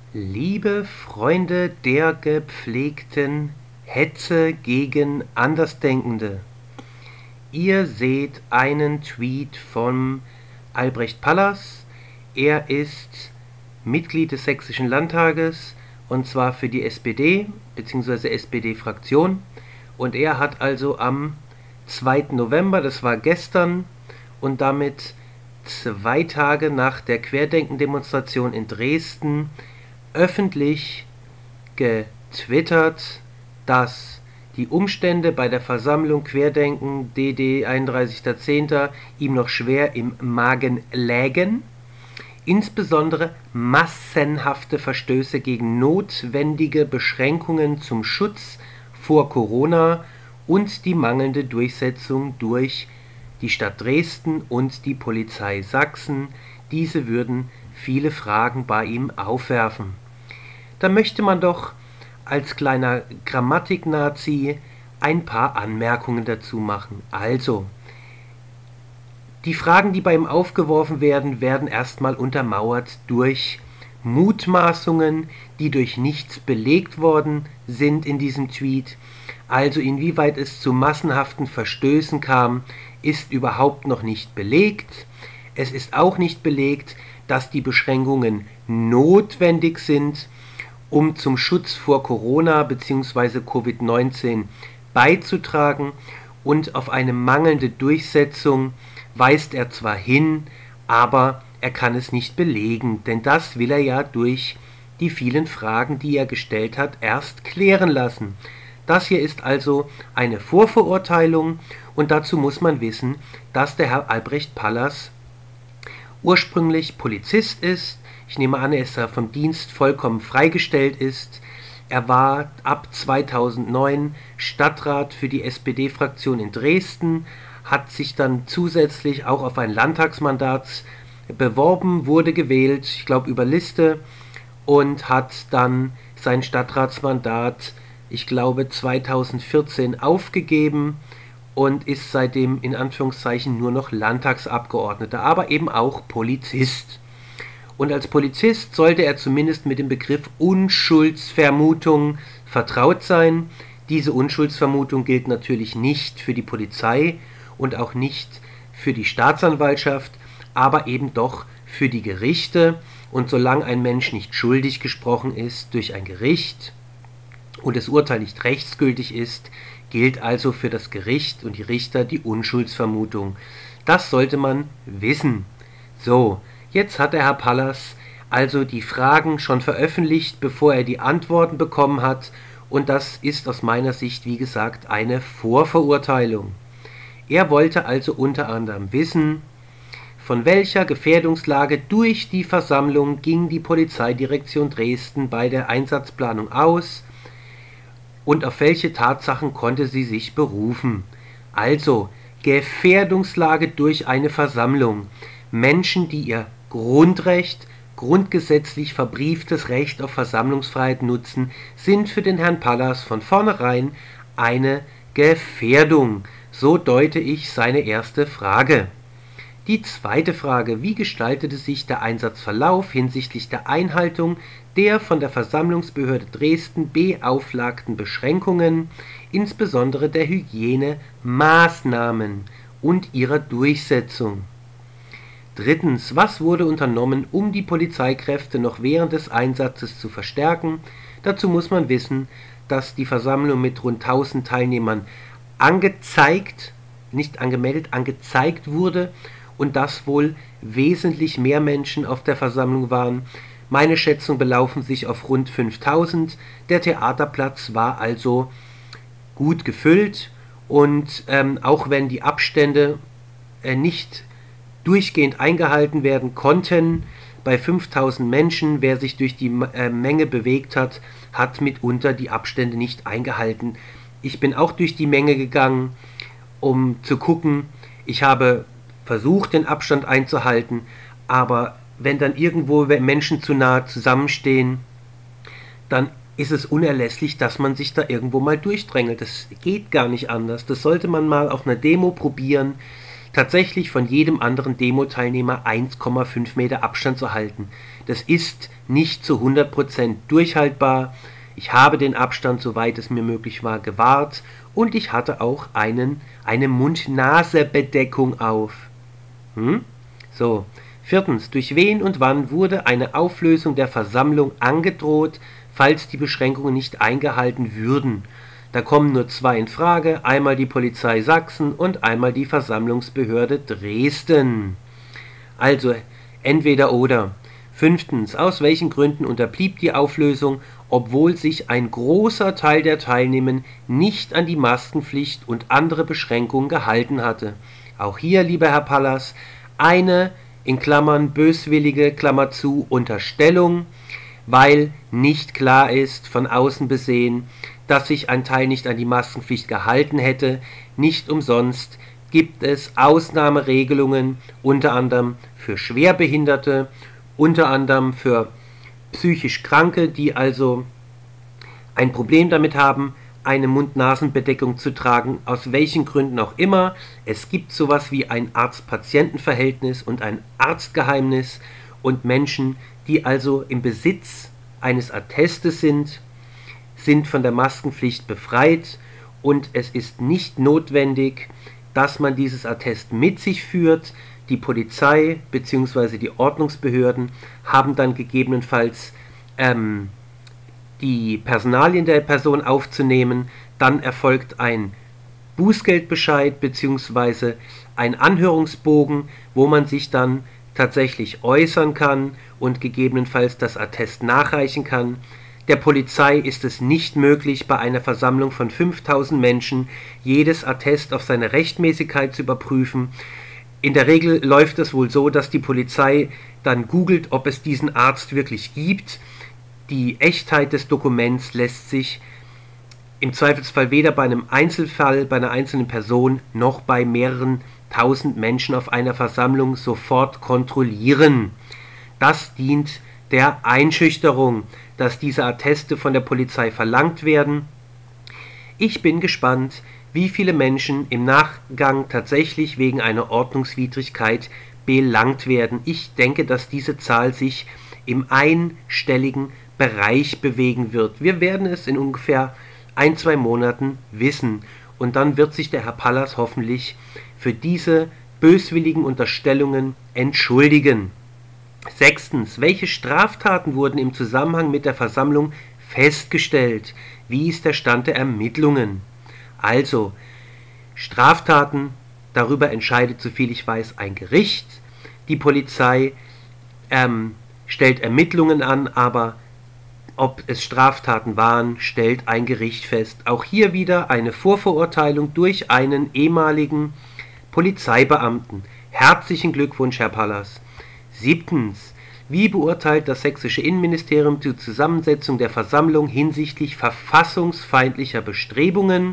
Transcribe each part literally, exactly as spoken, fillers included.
Liebe Freunde der gepflegten Hetze gegen Andersdenkende, ihr seht einen Tweet von Albrecht Pallas. Er ist Mitglied des Sächsischen Landtages und zwar für die S P D bzw. S P D-Fraktion, und er hat also am zweiten November, das war gestern, und damit zwei Tage nach der Querdenken-Demonstration in Dresden, öffentlich getwittert, dass die Umstände bei der Versammlung Querdenken D D einunddreißigster zehnter ihm noch schwer im Magen lägen, insbesondere massenhafte Verstöße gegen notwendige Beschränkungen zum Schutz vor Corona und die mangelnde Durchsetzung durch die Stadt Dresden und die Polizei Sachsen. Diese würden viele Fragen bei ihm aufwerfen. Da möchte man doch als kleiner Grammatik-Nazi ein paar Anmerkungen dazu machen. Also, die Fragen, die bei ihm aufgeworfen werden, werden erstmal untermauert durch Mutmaßungen, die durch nichts belegt worden sind in diesem Tweet. Also inwieweit es zu massenhaften Verstößen kam, ist überhaupt noch nicht belegt. Es ist auch nicht belegt, dass die Beschränkungen notwendig sind, um zum Schutz vor Corona bzw. Covid neunzehn beizutragen, und auf eine mangelnde Durchsetzung weist er zwar hin, aber er kann es nicht belegen, denn das will er ja durch die vielen Fragen, die er gestellt hat, erst klären lassen. Das hier ist also eine Vorverurteilung, und dazu muss man wissen, dass der Herr Albrecht Pallas ursprünglich Polizist ist. Ich nehme an, dass er vom Dienst vollkommen freigestellt ist. Er war ab zweitausendneun Stadtrat für die S P D-Fraktion in Dresden, hat sich dann zusätzlich auch auf ein Landtagsmandat beworben, wurde gewählt, ich glaube über Liste, und hat dann sein Stadtratsmandat, ich glaube zweitausendvierzehn, aufgegeben und ist seitdem in Anführungszeichen nur noch Landtagsabgeordneter, aber eben auch Polizist. Und als Polizist sollte er zumindest mit dem Begriff Unschuldsvermutung vertraut sein. Diese Unschuldsvermutung gilt natürlich nicht für die Polizei und auch nicht für die Staatsanwaltschaft, aber eben doch für die Gerichte. Und solange ein Mensch nicht schuldig gesprochen ist durch ein Gericht und das Urteil nicht rechtsgültig ist, gilt also für das Gericht und die Richter die Unschuldsvermutung. Das sollte man wissen. So, jetzt hat der Herr Pallas also die Fragen schon veröffentlicht, bevor er die Antworten bekommen hat, und das ist aus meiner Sicht, wie gesagt, eine Vorverurteilung. Er wollte also unter anderem wissen, von welcher Gefährdungslage durch die Versammlung ging die Polizeidirektion Dresden bei der Einsatzplanung aus und auf welche Tatsachen konnte sie sich berufen. Also, Gefährdungslage durch eine Versammlung. Menschen, die ihr Grundrecht, grundgesetzlich verbrieftes Recht auf Versammlungsfreiheit nutzen, sind für den Herrn Pallas von vornherein eine Gefährdung. So deute ich seine erste Frage. Die zweite Frage: Wie gestaltete sich der Einsatzverlauf hinsichtlich der Einhaltung der von der Versammlungsbehörde Dresden beauflagten Beschränkungen, insbesondere der Hygienemaßnahmen und ihrer Durchsetzung? Drittens: Was wurde unternommen, um die Polizeikräfte noch während des Einsatzes zu verstärken? Dazu muss man wissen, dass die Versammlung mit rund tausend Teilnehmern angezeigt, nicht angemeldet, angezeigt wurde, und dass wohl wesentlich mehr Menschen auf der Versammlung waren. Meine Schätzungen belaufen sich auf rund fünftausend. Der Theaterplatz war also gut gefüllt, und ähm, auch wenn die Abstände äh, nicht durchgehend eingehalten werden konnten, bei fünftausend Menschen, wer sich durch die äh, Menge bewegt hat, hat mitunter die Abstände nicht eingehalten. Ich bin auch durch die Menge gegangen, um zu gucken. Ich habe versucht, den Abstand einzuhalten, aber wenn dann irgendwo Menschen zu nahe zusammenstehen, dann ist es unerlässlich, dass man sich da irgendwo mal durchdrängelt. Das geht gar nicht anders. Das sollte man mal auf einer Demo probieren. tatsächlich von jedem anderen Demo-Teilnehmer eins Komma fünf Meter Abstand zu halten. Das ist nicht zu hundert Prozent durchhaltbar. Ich habe den Abstand, soweit es mir möglich war, gewahrt und ich hatte auch einen, eine Mund-Nase-Bedeckung auf. Hm? So. Viertens. Durch wen und wann wurde eine Auflösung der Versammlung angedroht, falls die Beschränkungen nicht eingehalten würden? Da kommen nur zwei in Frage, einmal die Polizei Sachsen und einmal die Versammlungsbehörde Dresden. Also entweder oder. Fünftens. Aus welchen Gründen unterblieb die Auflösung, obwohl sich ein großer Teil der Teilnehmer nicht an die Maskenpflicht und andere Beschränkungen gehalten hatte? Auch hier, lieber Herr Pallas, eine in Klammern böswillige, Klammer zu, Unterstellung, weil nicht klar ist, von außen besehen, dass sich ein Teil nicht an die Maskenpflicht gehalten hätte. Nicht umsonst gibt es Ausnahmeregelungen, unter anderem für Schwerbehinderte, unter anderem für psychisch Kranke, die also ein Problem damit haben, eine Mund-Nasen-Bedeckung zu tragen, aus welchen Gründen auch immer. Es gibt sowas wie ein Arzt-Patienten-Verhältnis und ein Arztgeheimnis und Menschen, die also im Besitz eines Attestes sind, sind von der Maskenpflicht befreit und es ist nicht notwendig, dass man dieses Attest mit sich führt. Die Polizei bzw. die Ordnungsbehörden haben dann gegebenenfalls ähm, die Personalien der Person aufzunehmen, dann erfolgt ein Bußgeldbescheid bzw. ein Anhörungsbogen, wo man sich dann tatsächlich äußern kann und gegebenenfalls das Attest nachreichen kann. Der Polizei ist es nicht möglich, bei einer Versammlung von fünftausend Menschen jedes Attest auf seine Rechtmäßigkeit zu überprüfen. In der Regel läuft es wohl so, dass die Polizei dann googelt, ob es diesen Arzt wirklich gibt. Die Echtheit des Dokuments lässt sich im Zweifelsfall weder bei einem Einzelfall, bei einer einzelnen Person, noch bei mehreren tausend Menschen auf einer Versammlung sofort kontrollieren. Das dient der Einschüchterung, dass diese Atteste von der Polizei verlangt werden. Ich bin gespannt, wie viele Menschen im Nachgang tatsächlich wegen einer Ordnungswidrigkeit belangt werden. Ich denke, dass diese Zahl sich im einstelligen Bereich bewegen wird. Wir werden es in ungefähr ein, zwei Monaten wissen. Und dann wird sich der Herr Pallas hoffentlich für diese böswilligen Unterstellungen entschuldigen. Sechstens. Welche Straftaten wurden im Zusammenhang mit der Versammlung festgestellt? Wie ist der Stand der Ermittlungen? Also, Straftaten, darüber entscheidet, soviel ich weiß, ein Gericht. Die Polizei ähm, stellt Ermittlungen an, aber ob es Straftaten waren, stellt ein Gericht fest. Auch hier wieder eine Vorverurteilung durch einen ehemaligen Polizeibeamten. Herzlichen Glückwunsch, Herr Pallas. Siebtens. Wie beurteilt das sächsische Innenministerium die Zusammensetzung der Versammlung hinsichtlich verfassungsfeindlicher Bestrebungen?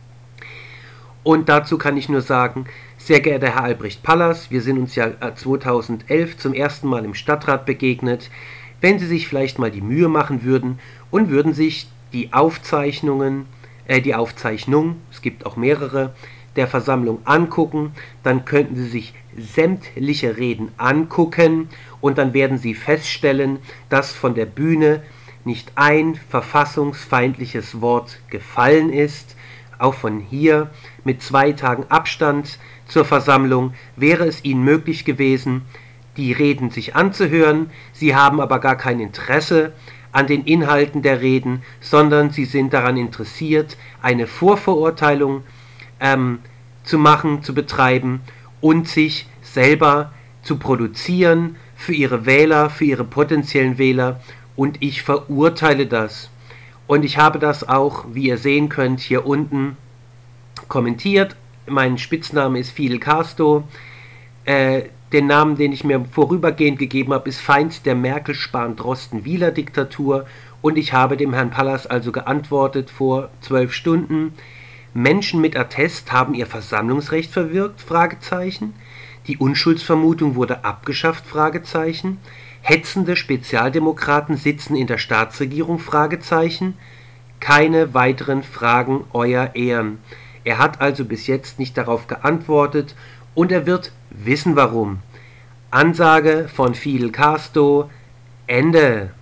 Und dazu kann ich nur sagen, sehr geehrter Herr Albrecht Pallas, wir sind uns ja zweitausendelf zum ersten Mal im Stadtrat begegnet. Wenn Sie sich vielleicht mal die Mühe machen würden und würden sich die Aufzeichnungen, äh, die Aufzeichnung, es gibt auch mehrere, der Versammlung angucken, dann könnten Sie sich sämtliche Reden angucken und dann werden Sie feststellen, dass von der Bühne nicht ein verfassungsfeindliches Wort gefallen ist. Auch von hier mit zwei Tagen Abstand zur Versammlung wäre es Ihnen möglich gewesen, die Reden sich anzuhören. Sie haben aber gar kein Interesse an den Inhalten der Reden, sondern Sie sind daran interessiert, eine Vorverurteilung ähm, zu machen, zu betreiben und sich selber zu produzieren für Ihre Wähler, für Ihre potenziellen Wähler. Und ich verurteile das. Und ich habe das auch, wie ihr sehen könnt, hier unten kommentiert. Mein Spitzname ist Fidel Castro. Äh, den Namen, den ich mir vorübergehend gegeben habe, ist Feind der Merkel-Spahn-Drosten-Wieler-Diktatur. Und ich habe dem Herrn Pallas also geantwortet vor zwölf Stunden. Menschen mit Attest haben ihr Versammlungsrecht verwirkt? Fragezeichen. Die Unschuldsvermutung wurde abgeschafft? Fragezeichen. Hetzende Spezialdemokraten sitzen in der Staatsregierung? Fragezeichen. Keine weiteren Fragen, Euer Ehren. Er hat also bis jetzt nicht darauf geantwortet und er wird wissen warum. Ansage von Fidel Castro, Ende.